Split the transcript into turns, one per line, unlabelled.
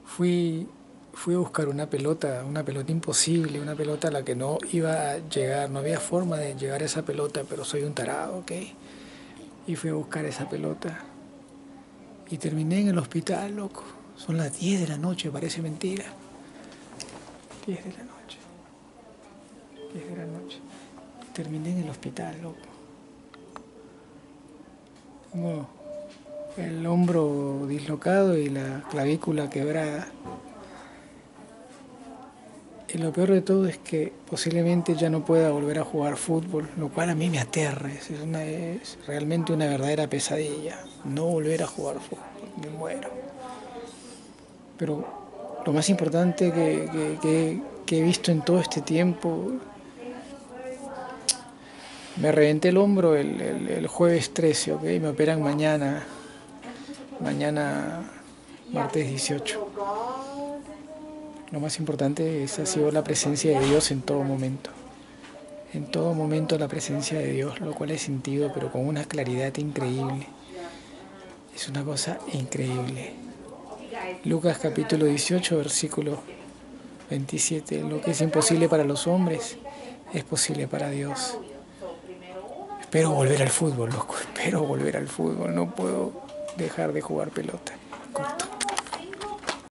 Fui, fui a buscar una pelota imposible, una pelota a la que no iba a llegar, no había forma de llegar a esa pelota, pero soy un tarado, ¿ok? Y fui a buscar esa pelota y terminé en el hospital, loco. Son las 10 de la noche, parece mentira. 10 de la noche, 10 de la noche. Terminé en el hospital, loco. Tengo el hombro dislocado y la clavícula quebrada. Y lo peor de todo es que posiblemente ya no pueda volver a jugar fútbol, lo cual a mí me aterra, es realmente una verdadera pesadilla, no volver a jugar fútbol, me muero. Pero lo más importante que he visto en todo este tiempo, me reventé el hombro el jueves 13, ¿ok? Me operan mañana martes 18. Lo más importante ha sido la presencia de Dios en todo momento. En todo momento la presencia de Dios, lo cual he sentido, pero con una claridad increíble. Es una cosa increíble. Lucas capítulo 18, versículo 27. Lo que es imposible para los hombres es posible para Dios. Espero volver al fútbol, loco. Espero volver al fútbol. No puedo dejar de jugar pelota.